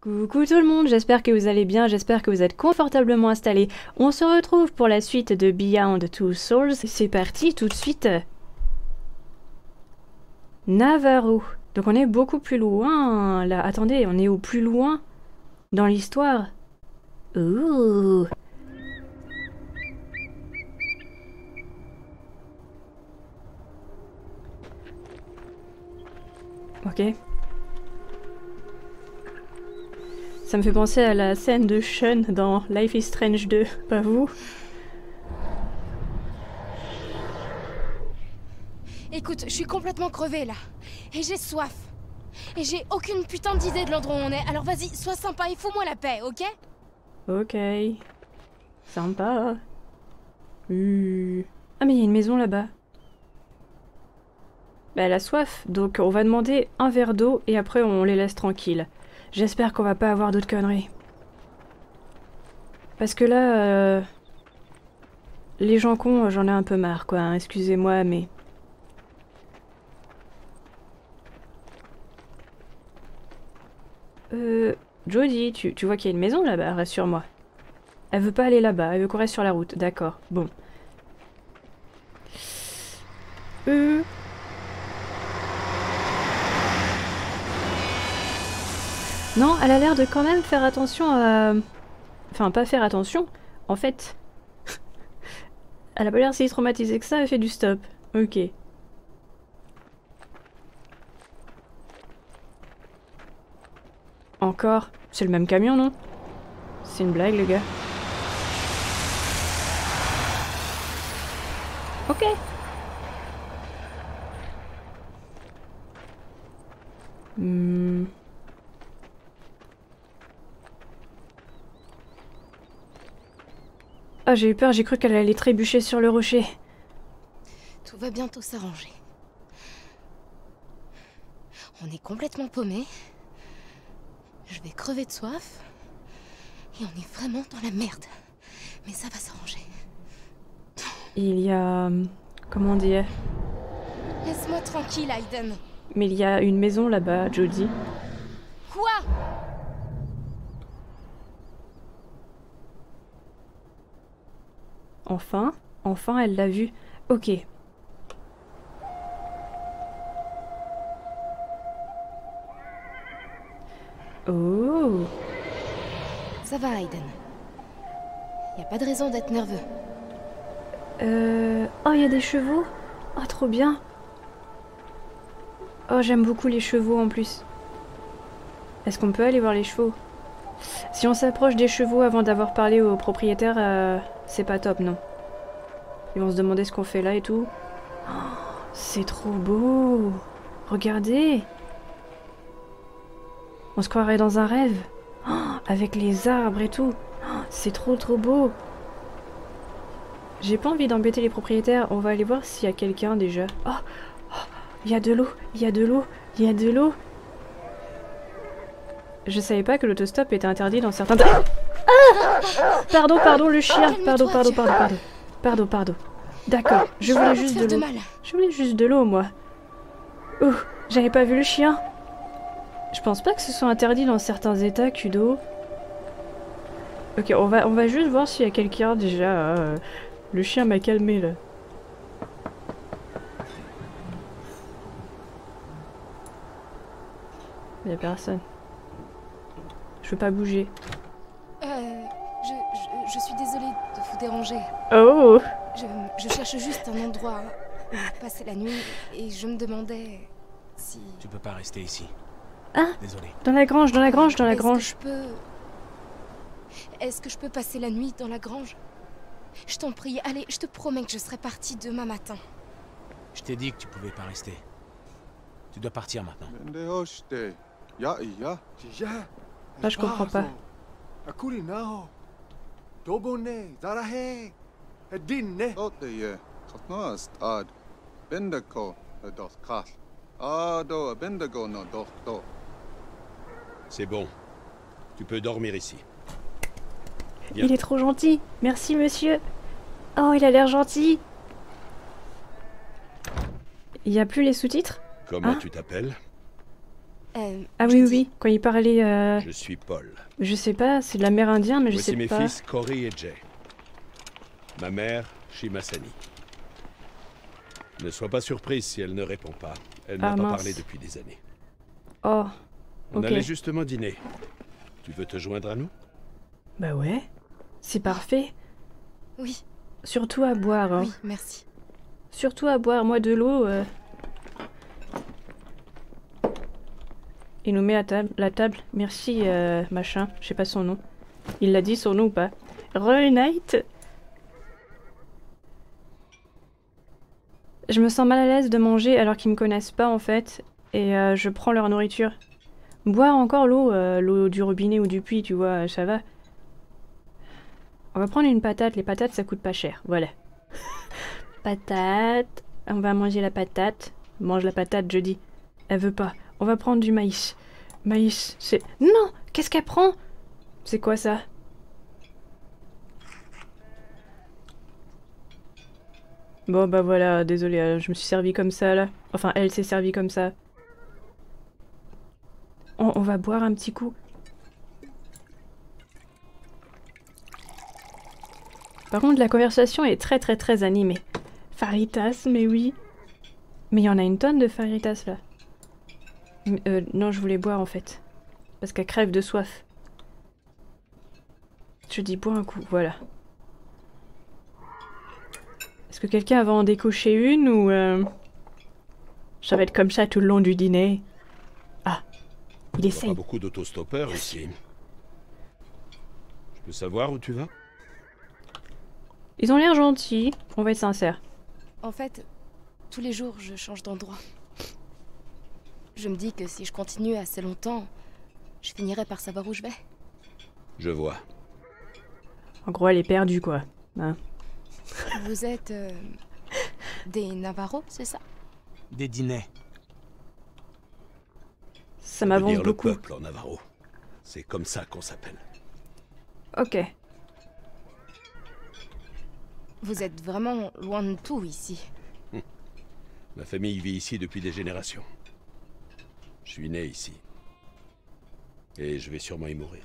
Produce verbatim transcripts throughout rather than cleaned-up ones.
Coucou tout le monde, j'espère que vous allez bien, j'espère que vous êtes confortablement installés. On se retrouve pour la suite de Beyond Two Souls. C'est parti tout de suite. Navarro. Donc on est beaucoup plus loin là. Attendez, on est au plus loin dans l'histoire. Ouh. Ok. Ça me fait penser à la scène de Sean dans Life is Strange deux, pas vous? Écoute, je suis complètement crevée là. Et j'ai soif. Et j'ai aucune putain d'idée de l'endroit où on est. Alors vas-y, sois sympa et fous-moi la paix, ok? Ok. Sympa. Euh... Ah mais il y a une maison là-bas. Bah elle a soif, donc on va demander un verre d'eau et après on les laisse tranquilles. J'espère qu'on va pas avoir d'autres conneries. Parce que là... Euh... Les gens cons, j'en ai un peu marre quoi, hein, excusez-moi mais... Euh... Jodie, tu, tu vois qu'il y a une maison là-bas, rassure-moi. Elle veut pas aller là-bas, elle veut qu'on reste sur la route, d'accord, bon. Euh... Non, elle a l'air de quand même faire attention à... Enfin, pas faire attention. En fait... elle a pas l'air si traumatisée que ça, elle fait du stop. Ok. Encore? C'est le même camion, non? C'est une blague, les gars. Ok. Hmm... Ah, j'ai eu peur, j'ai cru qu'elle allait trébucher sur le rocher. Tout va bientôt s'arranger. On est complètement paumé. Je vais crever de soif. Et on est vraiment dans la merde. Mais ça va s'arranger. Il y a... Comment dire? Laisse-moi tranquille, Aiden. Mais il y a une maison là-bas, Jodie. Quoi? Enfin, enfin elle l'a vu. Ok. Oh. Ça va, Aiden. Y a pas de raison d'être nerveux. Euh... Oh, il y a des chevaux. Oh, trop bien. Oh, j'aime beaucoup les chevaux en plus. Est-ce qu'on peut aller voir les chevaux? Si on s'approche des chevaux avant d'avoir parlé au propriétaire, euh, c'est pas top, non. Ils vont se demander ce qu'on fait là et tout. Oh, c'est trop beau. Regardez. On se croirait dans un rêve. Oh, avec les arbres et tout. Oh, c'est trop trop beau. J'ai pas envie d'embêter les propriétaires. On va aller voir s'il y a quelqu'un déjà. Oh, oh, il y a de l'eau. Il y a de l'eau. Il y a de l'eau. Je savais pas que l'autostop était interdit dans certains... Ah, pardon, pardon, le chien. Pardon, pardon, pardon, pardon. Pardon, pardon. D'accord, je voulais juste de l'eau. Je voulais juste de l'eau, moi. Ouh, j'avais pas vu le chien. Je pense pas que ce soit interdit dans certains états, Kudo. Ok, on va, on va juste voir s'il y a quelqu'un déjà. Euh, le chien m'a calmé, là. Il y a personne. Je veux pas bouger. Euh... Je, je, je suis désolée de vous déranger. Oh! Je, je cherche juste un endroit où passer la nuit et je me demandais si... Tu peux pas rester ici. Ah! Désolé. Dans la grange, dans la grange, dans la Est-ce grange. que je peux... Est-ce que je peux passer la nuit dans la grange? Je t'en prie, allez, je te promets que je serai partie demain matin. Je t'ai dit que tu pouvais pas rester. Tu dois partir maintenant. Ah, je comprends pas. C'est bon. Tu peux dormir ici. Bien. Il est trop gentil. Merci, monsieur. Oh, il a l'air gentil. Il y a plus les sous-titres? Comment Ah. tu t'appelles? Euh, Ah je oui, oui, dis- oui, quand il parlait... Euh... Je suis Paul. Je sais pas, c'est de l'amérindien, mais je Voici sais mes pas. fils Cory et Jay. Ma mère, Shimasani. Ne sois pas surprise si elle ne répond pas. Elle n'a Ah, pas mince. parlé depuis des années. Oh, On ok. allait justement dîner. Tu veux te joindre à nous? Bah ouais, c'est parfait. Oui, Surtout à boire, hein. oui, merci. Surtout à boire, moi de l'eau. Euh... Il nous met à table, la table. Merci, euh, machin. Je sais pas son nom. Il l'a dit son nom ou pas? Reunite. Je me sens mal à l'aise de manger alors qu'ils me connaissent pas en fait. Et euh, je prends leur nourriture. Boire encore l'eau, euh, l'eau du robinet ou du puits, tu vois, ça va. On va prendre une patate. Les patates, ça coûte pas cher. Voilà. Patate. On va manger la patate. Mange la patate, je dis. Elle veut pas. On va prendre du maïs. Maïs, c'est... Non! Qu'est-ce qu'elle prend? C'est quoi ça? Bon bah voilà, désolé, euh, je me suis servi comme ça là. Enfin, elle s'est servie comme ça. On, on va boire un petit coup. Par contre, la conversation est très très très animée. Faritas, mais oui. Mais il y en a une tonne de faritas là. Euh, non, je voulais boire en fait. Parce qu'elle crève de soif. Je dis bois un coup, voilà. Est-ce que quelqu'un va en décocher une ou... Euh... Ça va être comme ça tout le long du dîner. Ah, il Il n'y a essaye. pas beaucoup d'autostoppeurs ici. Je peux savoir où tu vas? Ils ont l'air gentils, on va être sincères. En fait, tous les jours, je change d'endroit. Je me dis que si je continue assez longtemps, je finirai par savoir où je vais. Je vois. En gros, elle est perdue quoi. Hein. Vous êtes... euh, des Navarros, c'est ça? Des dîners. Ça veut m'avance dire beaucoup. le peuple en Navarro. C'est comme ça qu'on s'appelle. Ok. Vous êtes vraiment loin de tout ici. Ma famille vit ici depuis des générations. Je suis né ici. Et je vais sûrement y mourir.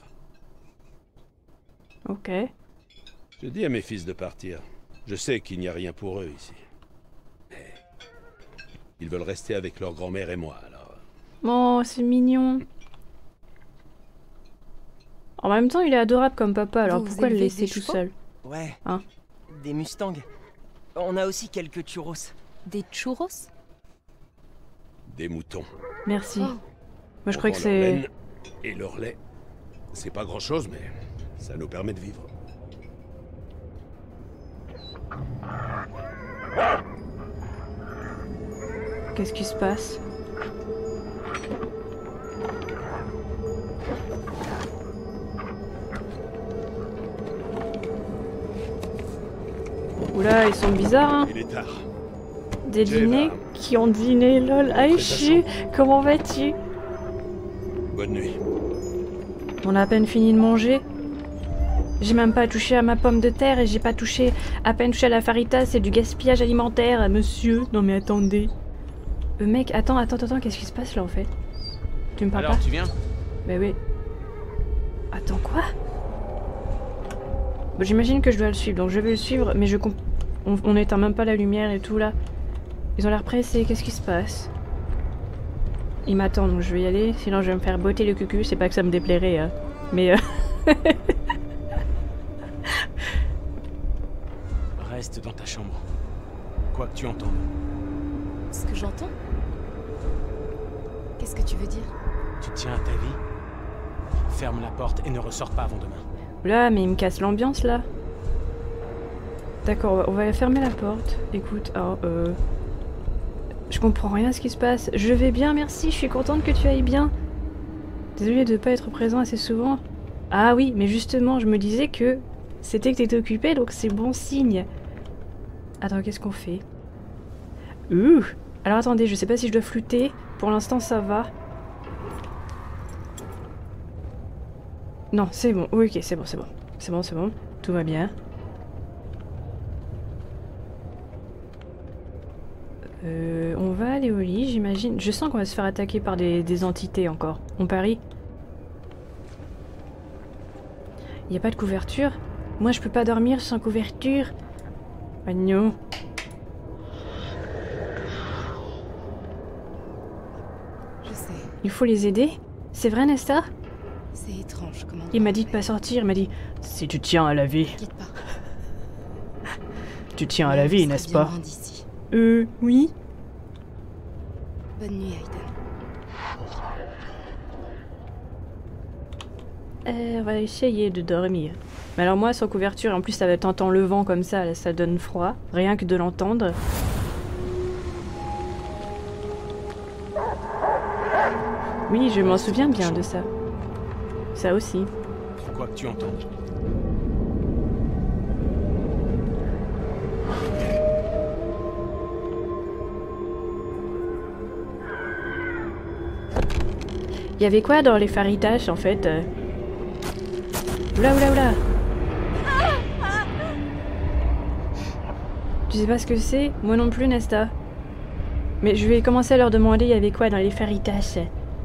Ok. Je dis à mes fils de partir. Je sais qu'il n'y a rien pour eux ici. Mais ils veulent rester avec leur grand-mère et moi, alors... Oh, c'est mignon. En même temps, il est adorable comme papa, alors Vous pourquoi le élevez laisser des tout chevaux? seul? Ouais. Hein? Des Mustangs. On a aussi quelques churros. Des churros? Des moutons. Merci. Oh. Moi, je On crois que prend leur c'est... laine et leur lait. C'est pas grand-chose, mais ça nous permet de vivre. Qu'est-ce qui se passe? Oula, ils sont bizarres, hein. Il est tard. Des Jay dîners va. qui ont dîné, lol. Aïchi, comment vas-tu? Bonne nuit. On a à peine fini de manger. J'ai même pas touché à ma pomme de terre et j'ai pas touché, à peine touché à la farita, c'est du gaspillage alimentaire, monsieur. Non mais attendez. Euh, mec, attends, attends, attends, qu'est-ce qui se passe là en fait? Tu me parles Alors, pas? tu viens? Bah oui. Attends, quoi? Bon, j'imagine que je dois le suivre, donc je vais le suivre, mais je comp... On, on n'éteint même pas la lumière et tout là. Ils ont l'air pressés, qu'est-ce qui se passe? Ils m'attendent, donc je vais y aller, sinon je vais me faire botter le cucu, c'est pas que ça me déplairait, hein. Mais euh... Reste dans ta chambre. Quoi que tu entendes. Ce que j'entends? Qu'est-ce que tu veux dire? Tu tiens à ta vie. Ferme la porte et ne ressors pas avant demain. Là, mais il me casse l'ambiance là. D'accord, on va- on va fermer la porte. Écoute, oh, euh... je comprends rien à ce qui se passe. Je vais bien, merci, je suis contente que tu ailles bien. Désolée de pas être présent assez souvent. Ah oui, mais justement, je me disais que c'était que t'étais occupée, donc c'est bon signe. Attends, qu'est-ce qu'on fait? Ouh. Alors attendez, je sais pas si je dois flûter. Pour l'instant, ça va. Non, c'est bon. Oui, ok, c'est bon, c'est bon. C'est bon, c'est bon. Tout va bien. Euh, on va aller au lit, j'imagine. Je sens qu'on va se faire attaquer par des, des entités encore. On parie? Il n'y a pas de couverture? Moi, je peux pas dormir sans couverture. Ah non. Je sais. Il faut les aider? C'est vrai, Nestor? C'est étrange comment... Il m'a dit de pas sortir, il m'a dit... Si tu tiens à la vie... T'inquiète pas. Tu tiens à la vie, On n'est-ce sera pas? bien loin d'ici. Euh, oui. Bonne nuit, Aiden. Euh, on va essayer de dormir. Mais alors moi, sans couverture, en plus ça va être t'entends le vent comme ça, là, ça donne froid. Rien que de l'entendre. Oui, je m'en souviens bien de ça. Ça aussi. C'est quoi que tu entends? Il y avait quoi dans les Faritas en fait? euh Oula oula oula! Tu sais pas ce que c'est? Moi non plus, Nesta. Mais je vais commencer à leur demander il y avait quoi dans les Faritas.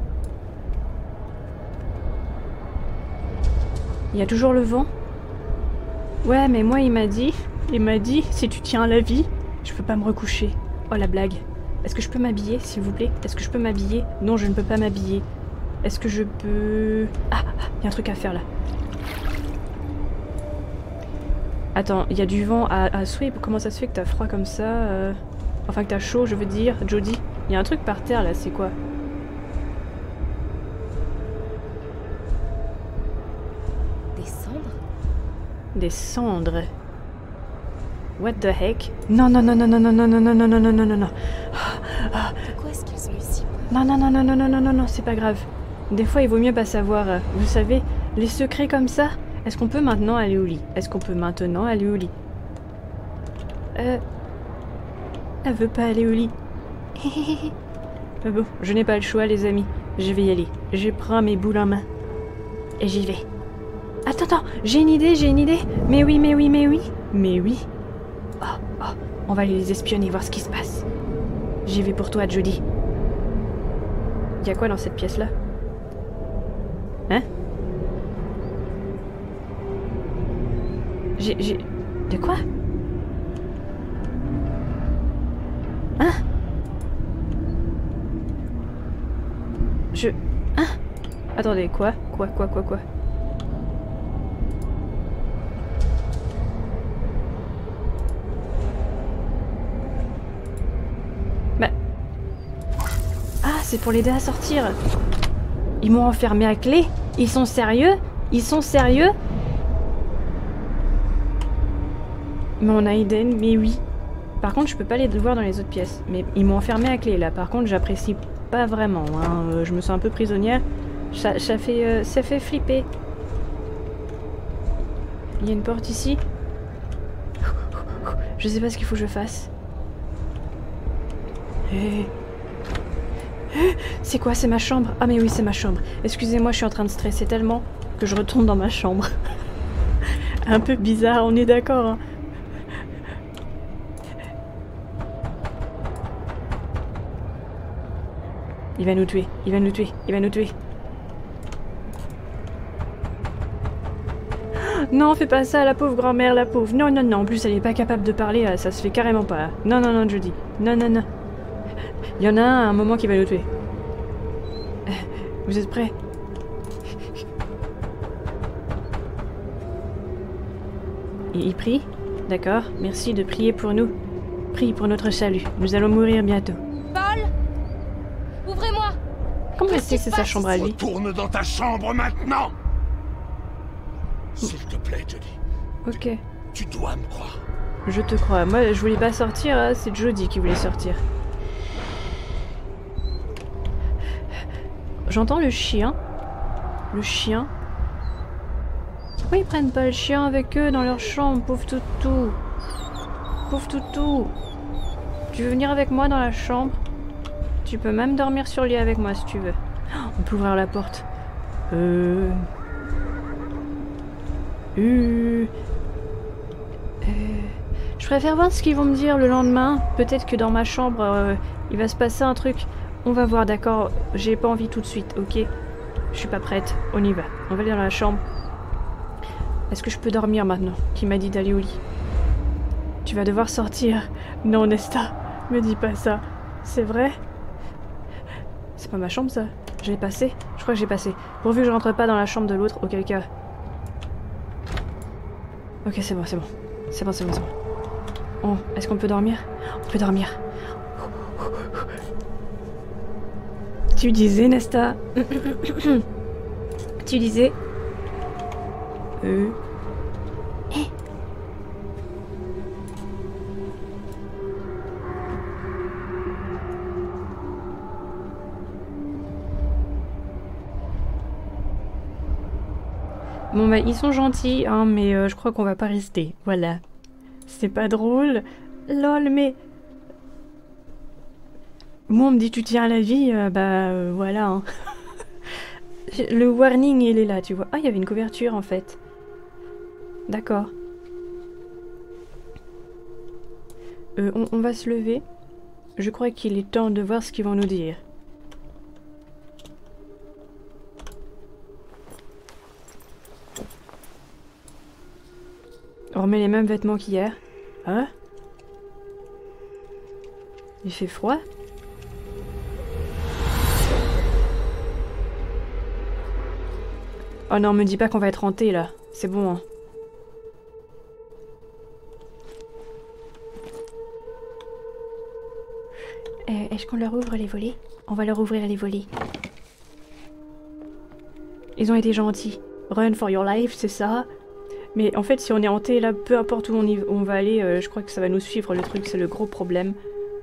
Il y a toujours le vent? Ouais, mais moi il m'a dit, il m'a dit, si tu tiens à la vie, je peux pas me recoucher. Oh la blague. Est-ce que je peux m'habiller, s'il vous plaît? Est-ce que je peux m'habiller? Non, je ne peux pas m'habiller. Est-ce que je peux... Ah, il y a un truc à faire là. Attends, il y a du vent à, à souhait. Comment ça se fait que t'as froid comme ça euh... Enfin que t'as chaud, je veux dire. Jodie, il y a un truc par terre là, c'est quoi? Des cendres? Des cendres. What the heck? Non, non, non, non, non, non, non, non, non, non, non, non, non, non, non. Pourquoi est-ce qu'ils sont ici? Non, non, non, non, non, non, non, non, non, c'est pas grave. Des fois, il vaut mieux pas savoir. Vous savez, les secrets comme ça. Est-ce qu'on peut maintenant aller au lit? Est-ce qu'on peut maintenant aller au lit? Euh... Elle veut pas aller au lit. Mais bon, je n'ai pas le choix, les amis. Je vais y aller. Je prends mes boules en main. Et j'y vais. Attends, attends, j'ai une idée, j'ai une idée. Mais oui, mais oui, mais oui. Mais oui. Oh, oh, on va aller les espionner, voir ce qui se passe. J'y vais pour toi, Jodie. Y a quoi dans cette pièce-là? Hein? J'ai... j'ai... De quoi? Hein? Je... Hein? Attendez, quoi? Quoi, quoi, quoi, quoi? Bah... Ah, c'est pour l'aider à sortir. Ils m'ont enfermé à clé? Ils sont sérieux? Ils sont sérieux? Mais on a Aiden, mais oui. Par contre, je peux pas les voir dans les autres pièces. Mais ils m'ont enfermé à clé, là. Par contre, j'apprécie pas vraiment. Hein. Euh, je me sens un peu prisonnière. Ça, ça, fait, euh, ça fait flipper. Il y a une porte ici. Je sais pas ce qu'il faut que je fasse. Hey. C'est quoi? C'est ma chambre? Ah mais oui, c'est ma chambre. Excusez-moi, je suis en train de stresser tellement que je retourne dans ma chambre. Un peu bizarre, on est d'accord, hein. Il va nous tuer, il va nous tuer, il va nous tuer. Non, fais pas ça, la pauvre grand-mère, la pauvre. Non, non, non, en plus elle est pas capable de parler, ça se fait carrément pas. Non, non, non, Jodie. Non, non, non. Il y en a un à un moment qui va nous tuer. Vous êtes prêts? Il, il prie? D'accord, merci de prier pour nous. Prie pour notre salut. Nous allons mourir bientôt. Paul! Ouvrez-moi! Comment est-ce que c'est sa chambre à lui? Retourne dans ta chambre maintenant! S'il te plaît, Jodie. Ok. Tu dois me croire. Je te crois. Moi, je voulais pas sortir, hein, c'est Jodie qui voulait sortir. J'entends le chien. Le chien. Pourquoi ils prennent pas le chien avec eux dans leur chambre, pauvre toutou? Pauvre toutou. Tu veux venir avec moi dans la chambre? Tu peux même dormir sur le lit avec moi si tu veux. On peut ouvrir la porte. Euh... Euh... Euh... Je préfère voir ce qu'ils vont me dire le lendemain. Peut-être que dans ma chambre, euh, il va se passer un truc. On va voir, d'accord. J'ai pas envie tout de suite, ok? Je suis pas prête. On y va. On va aller dans la chambre. Est-ce que je peux dormir maintenant? Qui m'a dit d'aller au lit. Tu vas devoir sortir. Non, Nesta. Me dis pas ça. C'est vrai? C'est pas ma chambre, ça? Je l'ai passé? Je crois que j'ai passé. Pourvu que je rentre pas dans la chambre de l'autre, auquel cas... Ok, c'est bon, c'est bon. C'est bon, c'est bon, c'est bon. Oh, est-ce qu'on peut dormir? On peut dormir. Tu disais, Nesta. Tu disais... Euh... Eh. Bon bah ils sont gentils, hein, mais euh, je crois qu'on va pas rester, voilà. C'est pas drôle. Lol, mais... Moi on me dit tu tiens à la vie, euh, bah euh, voilà. Hein. Le warning il est là, tu vois. Ah, il y avait une couverture en fait. D'accord. Euh, on, on va se lever. Je crois qu'il est temps de voir ce qu'ils vont nous dire. On remet les mêmes vêtements qu'hier. Hein? Il fait froid? Oh non, me dis pas qu'on va être hanté là. C'est bon, hein. Euh, Est-ce qu'on leur ouvre les volets? On va leur ouvrir les volets. Ils ont été gentils. Run for your life, c'est ça? Mais en fait, si on est hanté là, peu importe où on, y, où on va aller, euh, je crois que ça va nous suivre. Le truc, c'est le gros problème.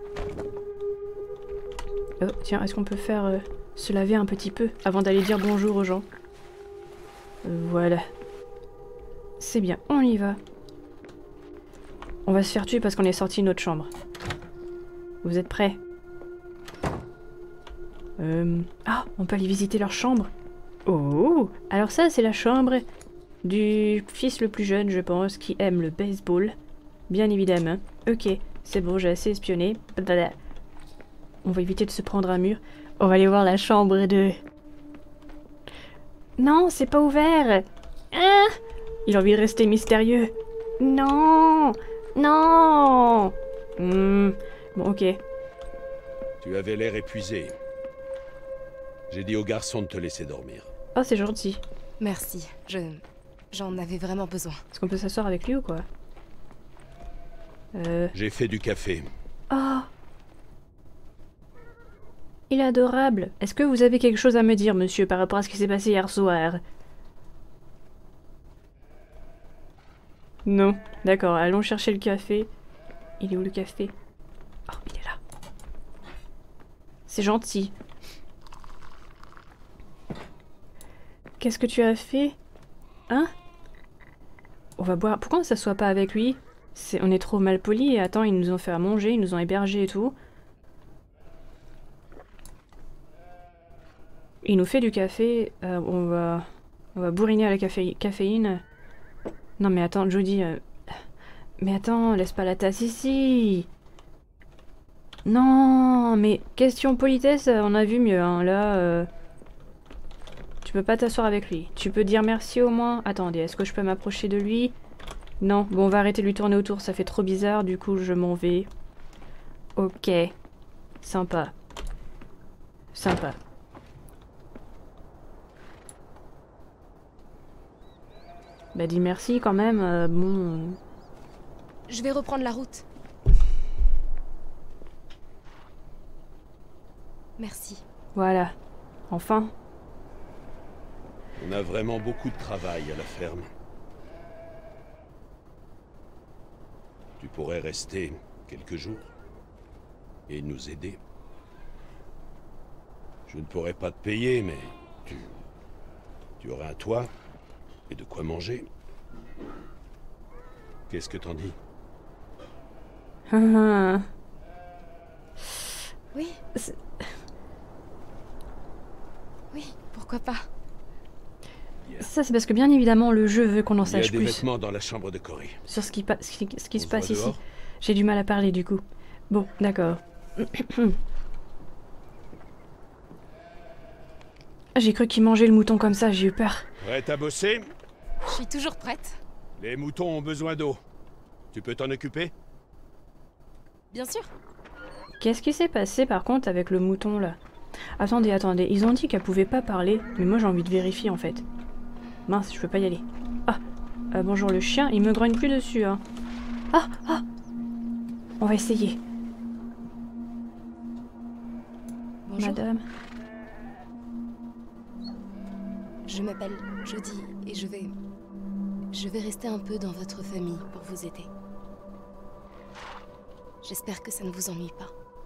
Oh, tiens, est-ce qu'on peut faire euh, se laver un petit peu avant d'aller dire bonjour aux gens? euh, Voilà. C'est bien, on y va. On va se faire tuer parce qu'on est sorti de notre chambre. Vous êtes prêts? euh... Ah, on peut aller visiter leur chambre. Oh, alors ça, c'est la chambre du fils le plus jeune, je pense, qui aime le baseball. Bien évidemment. Ok, c'est bon, j'ai assez espionné. Blablabla. On va éviter de se prendre un mur. On va aller voir la chambre de... Non, c'est pas ouvert. Ah, il a envie de rester mystérieux. Non, non. Hmm. Bon, ok. Tu avais l'air épuisé. J'ai dit au garçon de te laisser dormir. Oh, c'est gentil. Merci, je... j'en avais vraiment besoin. Est-ce qu'on peut s'asseoir avec lui ou quoi? Euh... J'ai fait du café. Oh, il est adorable. Est-ce que vous avez quelque chose à me dire, monsieur, par rapport à ce qui s'est passé hier soir? Non. D'accord, allons chercher le café. Il est où le café? Oh, il est là. C'est gentil. Qu'est-ce que tu as fait? Hein? On va boire... Pourquoi on s'assoit pas avec lui? C'est... On est trop mal polis. Et attends, ils nous ont fait à manger, ils nous ont hébergés et tout. Il nous fait du café. Euh, on va... On va bourriner à la café... caféine. Non mais attends, Jody... Euh... Mais attends, laisse pas la tasse ici. Non, mais question politesse, on a vu mieux, hein. Là... Euh... Tu peux pas t'asseoir avec lui. Tu peux dire merci au moins. Attendez, est-ce que je peux m'approcher de lui? Non. Bon, on va arrêter de lui tourner autour, ça fait trop bizarre. Du coup, je m'en vais. Ok. Sympa. Sympa. Bah dis merci quand même, euh, bon... Je vais reprendre la route. Merci. Voilà. Enfin. On a vraiment beaucoup de travail à la ferme. Tu pourrais rester quelques jours et nous aider. Je ne pourrais pas te payer, mais tu... Tu aurais un toit et de quoi manger. Qu'est-ce que t'en dis? Oui. Oui, pourquoi pas? Bien. Ça, c'est parce que bien évidemment, le jeu veut qu'on en Il y a sache des plus vêtements dans la chambre de Cory. sur ce qui, pa- ce qui, ce qui On se se passe voit ici. dehors. J'ai du mal à parler du coup. Bon, d'accord. J'ai cru qu'il mangeait le mouton comme ça, j'ai eu peur. Prête à bosser? Je suis toujours prête. Les moutons ont besoin d'eau. Tu peux t'en occuper? Bien sûr. Qu'est-ce qui s'est passé par contre avec le mouton là? Attendez, attendez, ils ont dit qu'elle pouvait pas parler, mais moi j'ai envie de vérifier en fait. Mince, je peux pas y aller. Ah, euh, bonjour le chien, il me grogne plus dessus, hein. Ah, ah. On va essayer. Bonjour. Madame. Je m'appelle Jodie et je vais... Je vais rester un peu dans votre famille pour vous aider. J'espère que ça ne vous ennuie pas.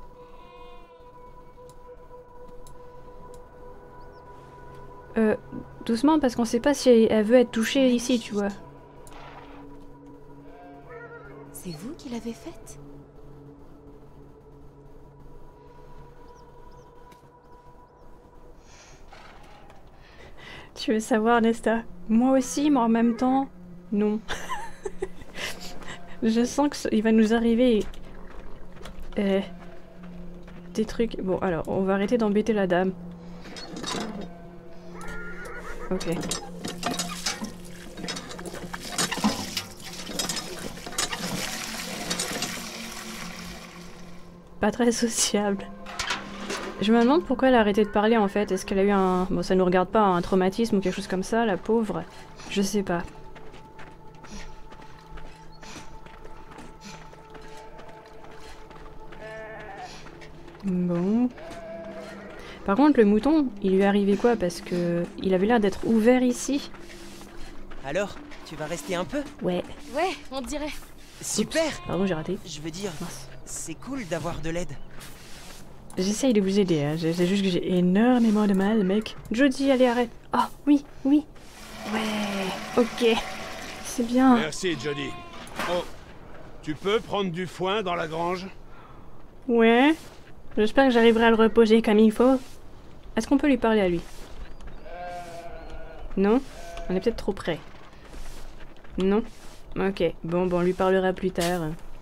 Euh, doucement parce qu'on sait pas si elle veut être touchée ici, tu vois. C'est vous qui l'avez faite? Tu veux savoir, Nesta? Moi aussi, mais en même temps, non. Je sens qu'il va nous arriver... Euh, des trucs... Bon, alors, on va arrêter d'embêter la dame. Ok. Pas très sociable. Je me demande pourquoi elle a arrêté de parler en fait. Est-ce qu'elle a eu un... Bon, ça nous regarde pas, un traumatisme ou quelque chose comme ça, la pauvre. Je sais pas. Bon. Par contre, le mouton, il lui est arrivé quoi? Parce que il avait l'air d'être ouvert ici. Alors, tu vas rester un peu? Ouais. Ouais, on dirait. Super. Oups, pardon, j'ai raté. Je veux dire, Mince. c'est cool d'avoir de l'aide. J'essaye de vous aider, hein. C'est juste que j'ai énormément de mal, mec. Jodie, allez, arrête. Ah, oui, oui. Ouais, ok. C'est bien. Merci, Jodie. Oh, tu peux prendre du foin dans la grange? Ouais. J'espère que j'arriverai à le reposer comme il faut. Est-ce qu'on peut lui parler à lui? Non? On est peut-être trop près. Non? Ok. Bon, bon, on lui parlera plus tard.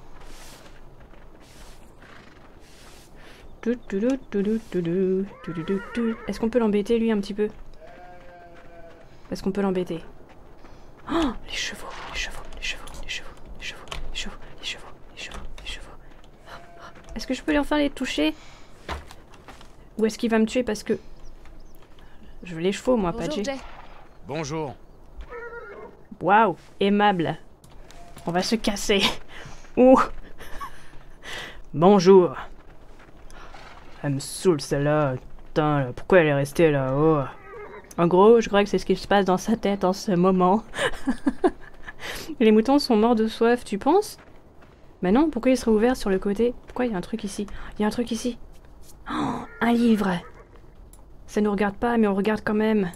Est-ce qu'on peut l'embêter, lui, un petit peu? Est-ce qu'on peut l'embêter? Oh, les chevaux, les chevaux, les chevaux, les chevaux, les chevaux, les chevaux, les chevaux, les chevaux, les chevaux. Est-ce que je peux lui enfin les toucher? Ou est-ce qu'il va me tuer parce que... Je veux les chevaux, moi, pas Bonjour, Jay. Jay. Bonjour. Waouh, aimable. On va se casser. Ouh. Bonjour. Elle me saoule celle-là. Putain, là, pourquoi elle est restée là-haut? En gros, je crois que c'est ce qui se passe dans sa tête en ce moment. Les moutons sont morts de soif, tu penses? Mais non, pourquoi il serait ouvert sur le côté? Pourquoi il y a un truc ici? Il y a un truc ici. Oh, un livre. Ça nous regarde pas, mais on regarde quand même.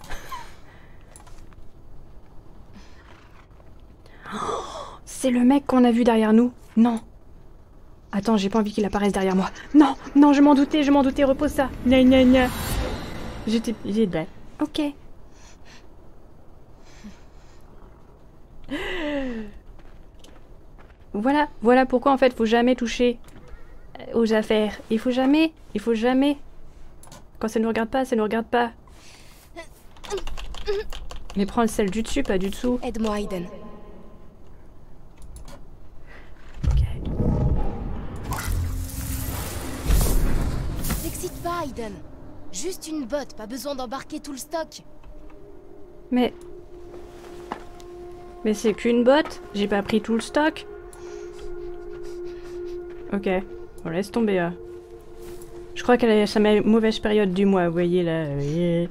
Oh, c'est le mec qu'on a vu derrière nous. Non. Attends, j'ai pas envie qu'il apparaisse derrière moi. Non, non, je m'en doutais, je m'en doutais, repose ça. Gna gna gna. J'étais... J'ai de Ok. Voilà, voilà pourquoi en fait faut jamais toucher aux affaires. Il faut jamais, il faut jamais. Quand ça ne nous regarde pas, ça ne nous regarde pas. Mais prends le sel du dessus, pas du dessous. Aide-moi, Aiden. Ok. T'excite pas, Aiden. Juste une botte, pas besoin d'embarquer tout le stock. Mais... Mais c'est qu'une botte. J'ai pas pris tout le stock. Ok. On laisse tomber là. Je crois qu'elle a sa mauvaise période du mois, vous voyez là. Vous voyez.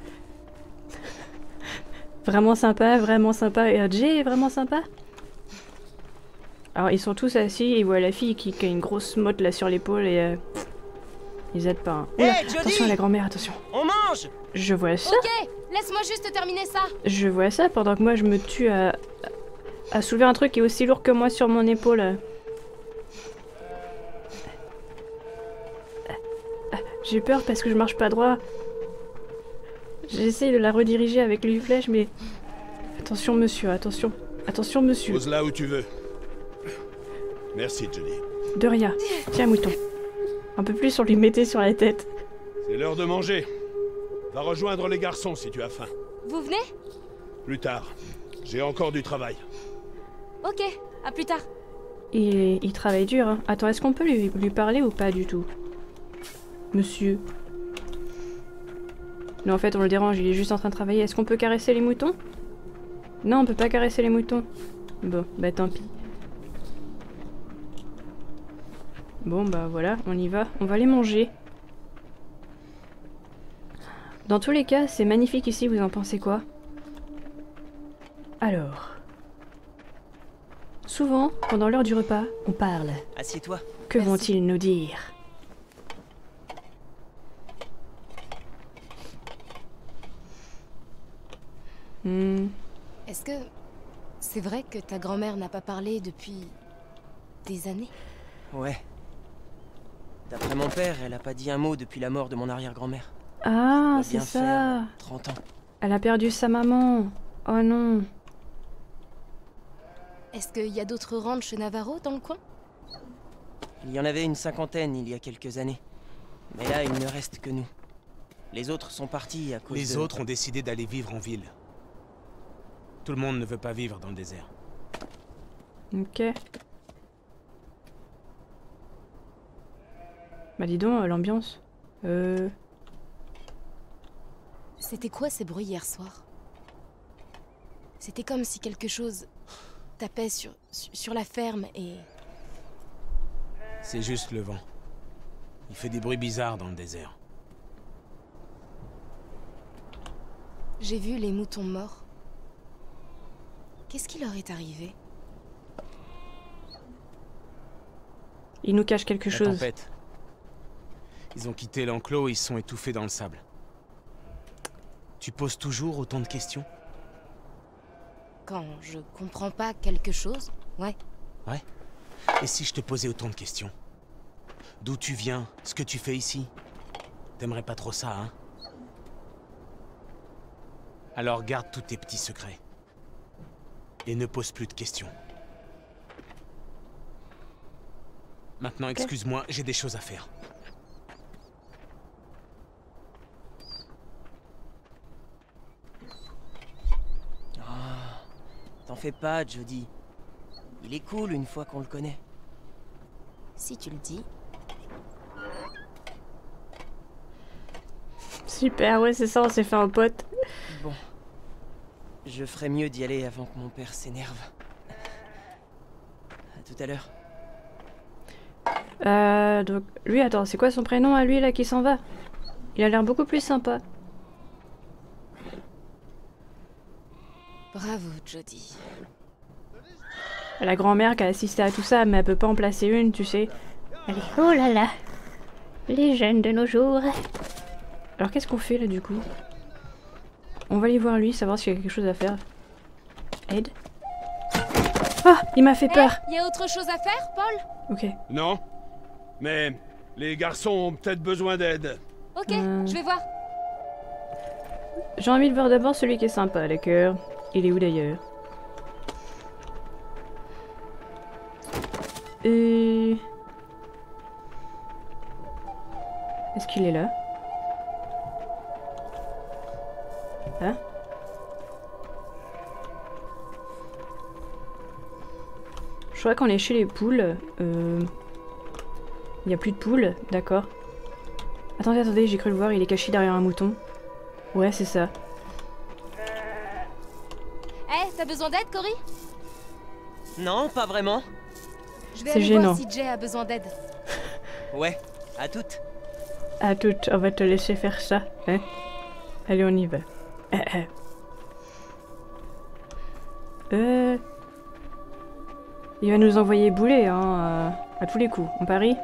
Vraiment sympa, vraiment sympa. Et Jay est vraiment sympa. Alors ils sont tous assis, ils voient la fille qui, qui a une grosse motte là sur l'épaule et... Euh, ils aident pas. Hein. Oula, Hey, Jodie, attention à la grand-mère, attention. on mange. Je vois ça. Ok, laisse-moi juste terminer ça. Je vois ça pendant que moi je me tue à, à soulever un truc qui est aussi lourd que moi sur mon épaule. J'ai peur parce que je marche pas droit. J'essaye de la rediriger avec les flèches, mais Attention, monsieur, attention. Attention, monsieur. Pose là où tu veux. Merci, Johnny. De rien. Tiens, mouton. Un peu plus, on lui mettait sur la tête. C'est l'heure de manger. Va rejoindre les garçons si tu as faim. Vous venez? Plus tard. J'ai encore du travail. Ok, à plus tard. Il, il travaille dur, hein. Attends, est-ce qu'on peut lui, lui parler ou pas du tout? Monsieur. Non, en fait, on le dérange, il est juste en train de travailler. Est-ce qu'on peut caresser les moutons? Non, on peut pas caresser les moutons. Bon, bah tant pis. Bon, bah voilà, on y va. On va les manger. Dans tous les cas, c'est magnifique ici, vous en pensez quoi? Alors... Souvent, pendant l'heure du repas, on parle. Assieds-toi. Que vont-ils nous dire? Hmm. Est-ce que c'est vrai que ta grand-mère n'a pas parlé depuis des années? Ouais. D'après mon père, elle a pas dit un mot depuis la mort de mon arrière-grand-mère. Ah, Ça doit c'est bien ça. faire trente ans. Elle a perdu sa maman. Oh non. Est-ce qu'il y a d'autres ranchs Navarro dans le coin? Il y en avait une cinquantaine il y a quelques années. Mais là, il ne reste que nous. Les autres sont partis à cause Les de... autres ont décidé d'aller vivre en ville. Tout le monde ne veut pas vivre dans le désert. Ok. Bah dis donc, l'ambiance. Euh... C'était quoi ces bruits hier soir? C'était comme si quelque chose tapait sur, sur la ferme et... C'est juste le vent. Il fait des bruits bizarres dans le désert. J'ai vu les moutons morts. Qu'est-ce qui leur est arrivé? Il nous cache quelque La chose. tempête. Ils ont quitté l'enclos et ils se sont étouffés dans le sable. Tu poses toujours autant de questions? Quand je comprends pas quelque chose, ouais. Ouais. Et si je te posais autant de questions? D'où tu viens? Ce que tu fais ici? T'aimerais pas trop ça, hein? Alors garde tous tes petits secrets. Et ne pose plus de questions. Maintenant, excuse-moi, j'ai des choses à faire. T'en fais pas, Jody. Il est cool une fois qu'on le connaît. Si tu le dis. Super, ouais, c'est ça, on s'est fait un pote. Bon. Je ferais mieux d'y aller avant que mon père s'énerve. À tout à l'heure. Euh, donc, lui, attends, c'est quoi son prénom à lui, là, qui s'en va? Il a l'air beaucoup plus sympa. Bravo, Jody. La grand-mère qui a assisté à tout ça, mais elle peut pas en placer une, tu sais. Allez, oh là là. Les jeunes de nos jours. Alors, qu'est-ce qu'on fait, là, du coup? On va aller voir lui, savoir s'il y a quelque chose à faire. Aide. Ah, il m'a fait peur. Il y a autre chose à faire, Paul? Ok. Non. Mais les garçons ont peut-être besoin d'aide. Ok, Euh. je vais voir. J'ai envie de voir d'abord celui qui est sympa, d'accord? Il est où d'ailleurs? Et... Est-ce qu'il est là? Hein? Je crois qu'on est chez les poules. Euh... Il n'y a plus de poules, d'accord. Attendez, attendez, j'ai cru le voir, il est caché derrière un mouton. Ouais, c'est ça. Eh, t'as besoin d'aide, Cory? Non, pas vraiment. Je vais C'est aller gênant. voir si Jay a besoin d'aide. Ouais, à toutes. À toutes, on va te laisser faire ça, hein? Allez, on y va. Euh... euh. Euh... Il va nous envoyer bouler, hein, euh, à tous les coups. On parie?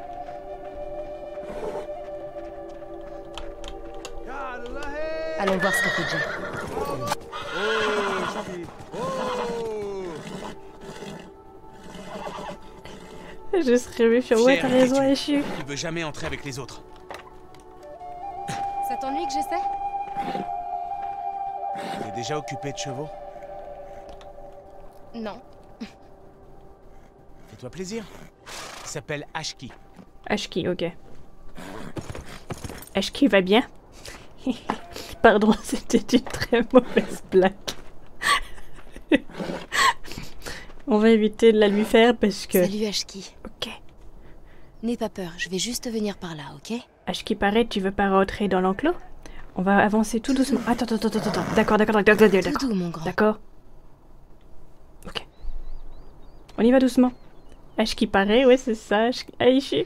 Allons voir ce qu'a fait Jay. Je serais mieux sur ouais, Cher, t'as raison, tu- Échu. Il veut jamais entrer avec les autres. Ça t'ennuie que j'essaie? T'es déjà occupé de chevaux? Non. Fais-toi plaisir. Il s'appelle Ashki. Ashki, ok. Ashki va bien? Pardon, c'était une très mauvaise blague. On va éviter de la lui faire parce que... Salut Ashki. Ok. N'aie pas peur, je vais juste venir par là, ok? Ashki, paraît, tu veux pas rentrer dans l'enclos? On va avancer tout doucement. Attends, attends, attends, attends. D'accord, d'accord, d'accord, d'accord. Tout doux, mon grand. D'accord. Ok. On y va doucement. Ashki, paraît, ouais, c'est ça. Aïchi.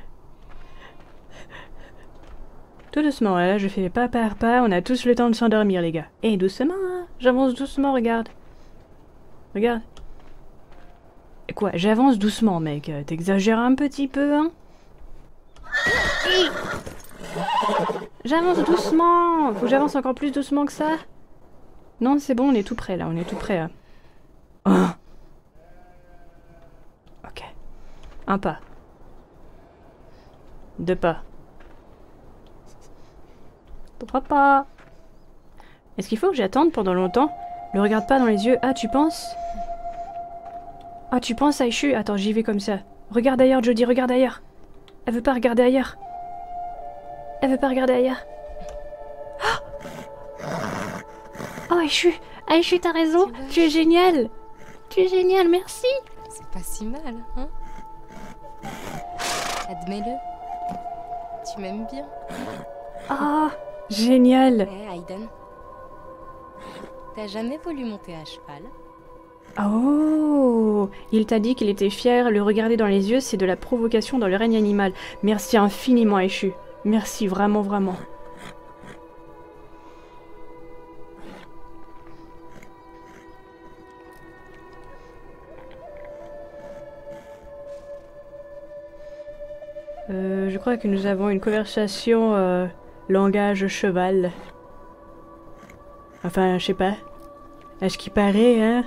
Tout doucement, là, je fais pas par pas. On a tous le temps de s'endormir, les gars. Et doucement, hein. J'avance doucement, regarde. Regarde. Et quoi? J'avance doucement, mec. T'exagères un petit peu, hein? J'avance doucement. Faut que j'avance encore plus doucement que ça. Non, c'est bon, on est tout près, là. On est tout près, là. Oh. Ok. Un pas. Deux pas. Trois pas. Est-ce qu'il faut que j'attende pendant longtemps? Le regarde pas dans les yeux. Ah, tu penses? Ah, tu penses, Aishu? Attends, j'y vais comme ça. Regarde ailleurs, Jodie, regarde ailleurs. Elle veut pas regarder ailleurs. Elle veut pas regarder ailleurs. Oh, Aishu, Aishu, t'as raison. Tu, tu es génial. Tu es génial, merci. C'est pas si mal, hein? Admets-le. Tu m'aimes bien. Ah, oh, génial. Hé, hey, Aiden. T'as jamais voulu monter à cheval? Oh, il t'a dit qu'il était fier. Le regarder dans les yeux, c'est de la provocation dans le règne animal. Merci infiniment, Aishu. Merci, vraiment, vraiment. Euh, je crois que nous avons une conversation euh, langage cheval. Enfin, je sais pas. À ce qui paraît, hein.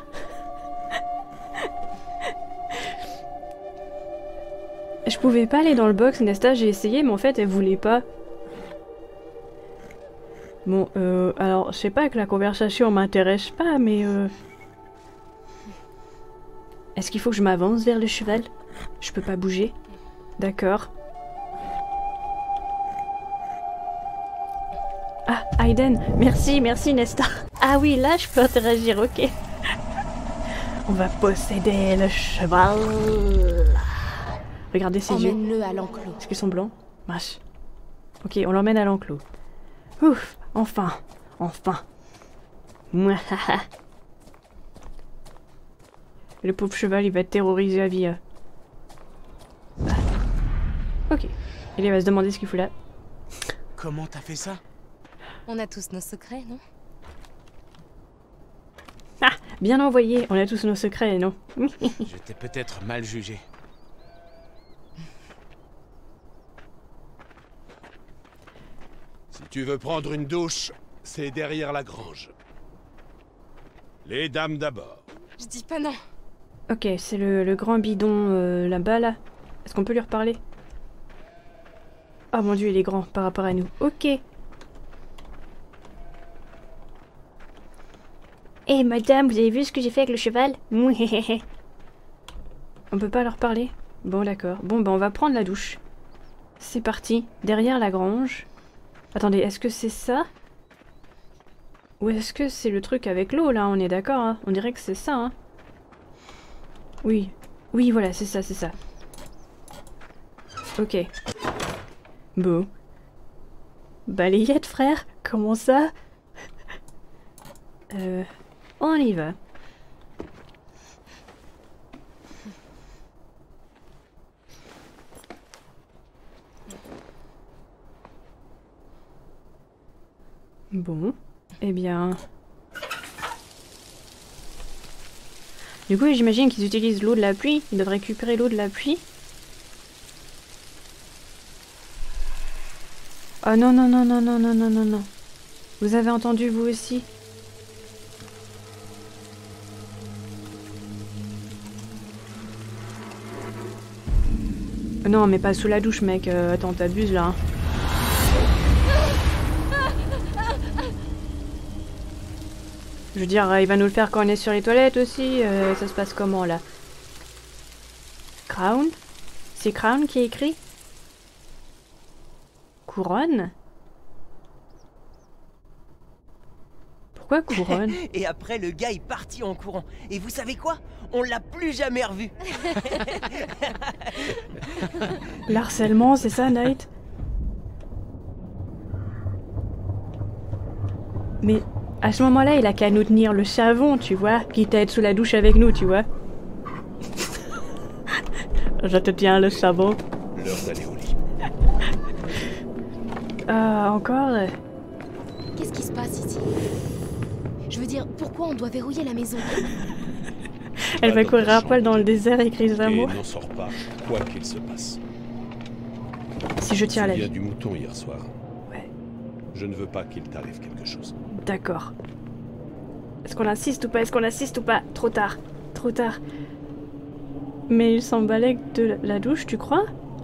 Je pouvais pas aller dans le box, Nesta, j'ai essayé, mais en fait, elle voulait pas. Bon, euh, alors, je sais pas que la conversation m'intéresse pas, mais euh... est-ce qu'il faut que je m'avance vers le cheval? Je peux pas bouger. D'accord. Ah, Aiden, merci, merci Nesta. Ah oui, là, je peux interagir, ok. On va posséder le cheval. Regardez ses yeux. Emmène-le à l'enclos. Est-ce qu'ils sont blancs? Vache. Ok, on l'emmène à l'enclos. Ouf, enfin, enfin. Mouahaha. Le pauvre cheval, il va être terrorisé à vie. Ah. Ok. Et il va se demander ce qu'il fout là. Comment t'as fait ça? On a tous nos secrets, non? Ah, bien envoyé. On a tous nos secrets, non? Je t'ai peut-être mal jugé. Si tu veux prendre une douche, c'est derrière la grange. Les dames d'abord. Je dis pas non. Ok, c'est le, le grand bidon euh, là-bas, là. Est-ce qu'on peut lui reparler? Oh mon dieu, il est grand par rapport à nous. Ok. Eh hey, madame, vous avez vu ce que j'ai fait avec le cheval? On peut pas leur parler? Bon, d'accord. Bon, bah on va prendre la douche. C'est parti. Derrière la grange. Attendez, est-ce que c'est ça? Ou est-ce que c'est le truc avec l'eau, là? On est d'accord, hein? On dirait que c'est ça, hein? Oui. Oui, voilà, c'est ça, c'est ça. Ok. Bon. Balayette, frère? Comment ça? Euh... On y va. Bon. Eh bien... Du coup, j'imagine qu'ils utilisent l'eau de la pluie. Ils doivent récupérer l'eau de la pluie. Oh non, non, non, non, non, non, non, non, non. Vous avez entendu, vous aussi? Non, mais pas sous la douche, mec. Euh, attends, t'abuses, là. Hein. Je veux dire, il va nous le faire quand on est sur les toilettes aussi. Euh, ça se passe comment là? Crown? C'est Crown qui est écrit? Couronne? Pourquoi couronne? Et après, le gars est parti en courant. Et vous savez quoi? On l'a plus jamais revu. L'harcèlement, c'est ça, Knight? Mais à ce moment-là, il a qu'à nous tenir le savon, tu vois, quitte à être sous la douche avec nous, tu vois. Je te tiens le savon. L'heure d'aller au lit. Ah, encore? Qu'est-ce qui se passe ici? Je veux dire, pourquoi on doit verrouiller la maison? Elle va courir à poil dans le désert et crier Et amour. n'en sort pas, quoi qu'il se passe. Si je tiens à la Il y a vie. du mouton hier soir. Ouais, Je ne veux pas qu'il t'arrive quelque chose. d'accord. Est-ce qu'on insiste ou pas? Est-ce qu'on insiste ou pas? Trop tard. Trop tard. Mais il s'emballait de la douche, tu crois?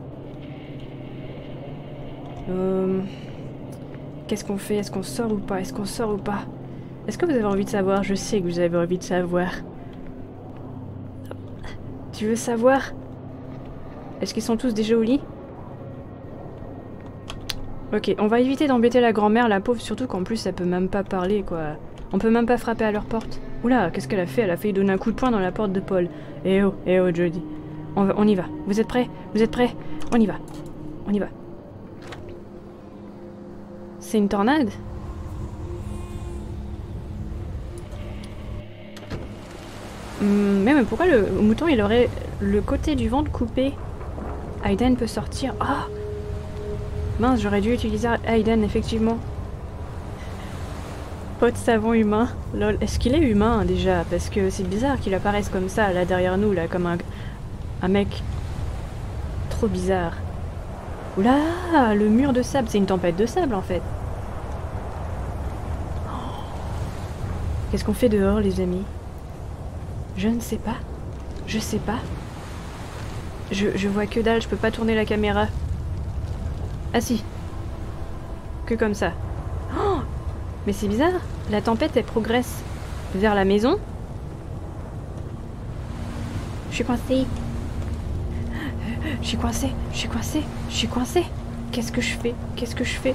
Euh... Qu'est-ce qu'on fait? Est-ce qu'on sort ou pas? Est-ce qu'on sort ou pas? Est-ce que vous avez envie de savoir? Je sais que vous avez envie de savoir. Tu veux savoir? Est-ce qu'ils sont tous déjà au lit? Ok, on va éviter d'embêter la grand-mère, la pauvre, surtout qu'en plus elle peut même pas parler, quoi. On peut même pas frapper à leur porte. Oula, qu'est-ce qu'elle a fait? Elle a failli donner un coup de poing dans la porte de Paul. Eh oh, eh oh, Jody. On, va, on y va. Vous êtes prêts? Vous êtes prêts? On y va. On y va. C'est une tornade? Hum, mais, mais pourquoi le mouton il aurait le côté du ventre coupé? Aiden peut sortir. Ah! Mince, j'aurais dû utiliser Aiden, effectivement. Pot de savon humain. Lol. Est-ce qu'il est humain déjà? Parce que c'est bizarre qu'il apparaisse comme ça, là derrière nous, là, comme un, un mec trop bizarre. Oula, le mur de sable, c'est une tempête de sable en fait. Oh. Qu'est-ce qu'on fait dehors, les amis? Je ne sais pas. Je sais pas. Je, je vois que dalle, je peux pas tourner la caméra. Ah si. Que comme ça. Oh, mais c'est bizarre. La tempête, elle progresse vers la maison. Je suis coincée. Je suis coincée. Je suis coincée. Je suis coincée. Qu'est-ce que je fais? Qu'est-ce que je fais?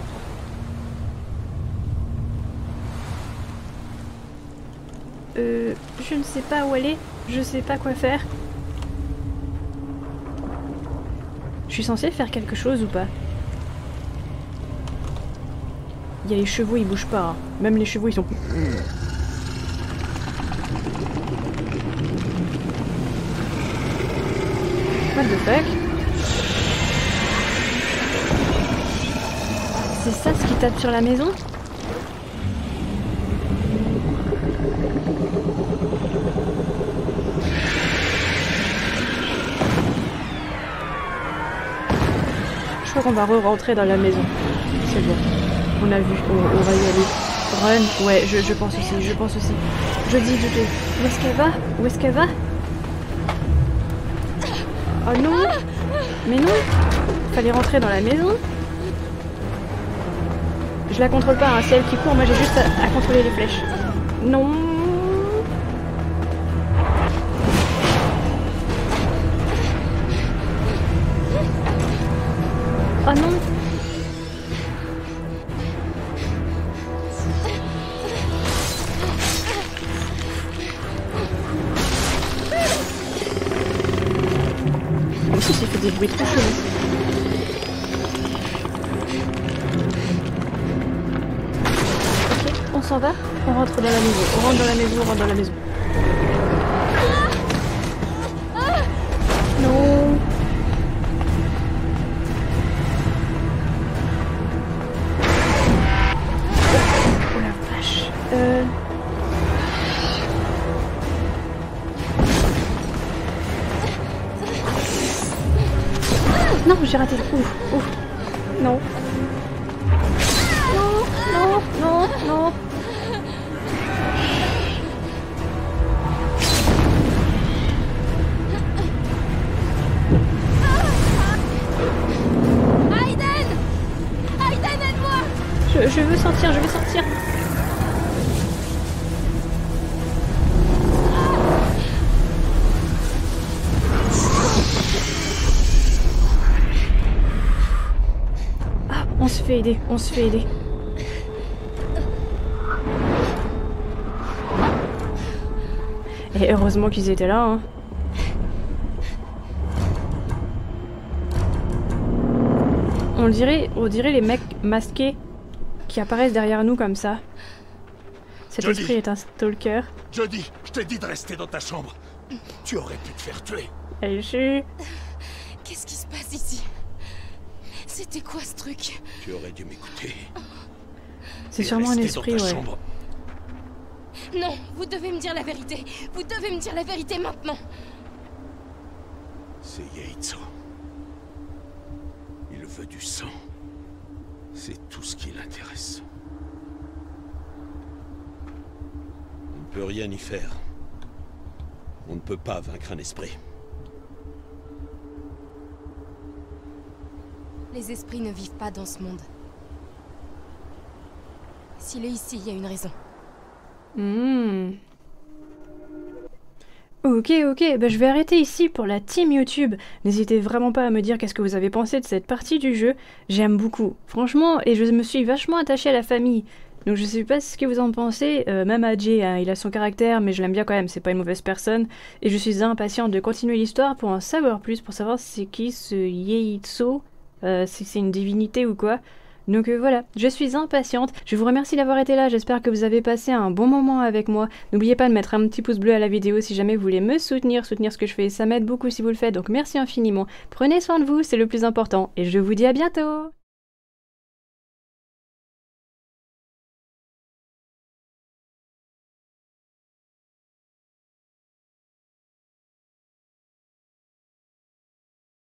Euh... Je ne sais pas où aller. Je sais pas quoi faire. Je suis censée faire quelque chose ou pas? Il y a les chevaux, ils bougent pas. Hein. Même les chevaux, ils sont... What the fuck? C'est ça ce qui tape sur la maison? Je crois qu'on va re-rentrer dans la maison. C'est bon. On a vu, on, on va y aller. Run, ouais, je, je pense aussi, je pense aussi. Je dis, je dis, où est-ce qu'elle va? Où est-ce qu'elle va? Oh non! Mais non! Fallait rentrer dans la maison. Je la contrôle pas, hein, c'est elle qui court, moi j'ai juste à, à contrôler les flèches. Non! Oh non! En plus, il fait des bruits trop chelous. Ok, on s'en va? On rentre dans la maison. On rentre dans la maison, on rentre dans la maison. Non! Oh la vache. Euh... Non, j'ai raté. Ouf, ouf. Non. Non, non, non, non. Aiden! Aiden, aide-moi! Je, je veux sortir, je veux sortir. fait aider, on se fait aider. Et heureusement qu'ils étaient là, hein. On dirait, on dirait les mecs masqués qui apparaissent derrière nous comme ça. Cet Jodie. esprit est un stalker. Jodie, je t'ai dit de rester dans ta chambre. Tu aurais pu te faire tuer. Elle chie. Qu'est-ce qui se passe ici? C'était quoi ce truc? Tu aurais dû m'écouter. C'est Et sûrement un rester esprit, dans ta ouais. chambre. Non, vous devez me dire la vérité. Vous devez me dire la vérité maintenant. C'est Yaitso. Il veut du sang. C'est tout ce qui l'intéresse. On ne peut rien y faire. On ne peut pas vaincre un esprit. Les esprits ne vivent pas dans ce monde. S'il est ici, il y a une raison. Hmm. Ok, ok, bah je vais arrêter ici pour la team YouTube. N'hésitez vraiment pas à me dire qu'est-ce que vous avez pensé de cette partie du jeu. J'aime beaucoup, franchement, et je me suis vachement attachée à la famille. Donc je sais pas ce que vous en pensez, euh, même A J, hein, il a son caractère, mais je l'aime bien quand même, c'est pas une mauvaise personne. Et je suis impatiente de continuer l'histoire pour en savoir plus, pour savoir c'est qui ce Yaitso, euh, si c'est une divinité ou quoi. Donc euh, voilà, je suis impatiente, je vous remercie d'avoir été là, j'espère que vous avez passé un bon moment avec moi. N'oubliez pas de mettre un petit pouce bleu à la vidéo si jamais vous voulez me soutenir, soutenir ce que je fais, ça m'aide beaucoup si vous le faites, donc merci infiniment. Prenez soin de vous, c'est le plus important, et je vous dis à bientôt!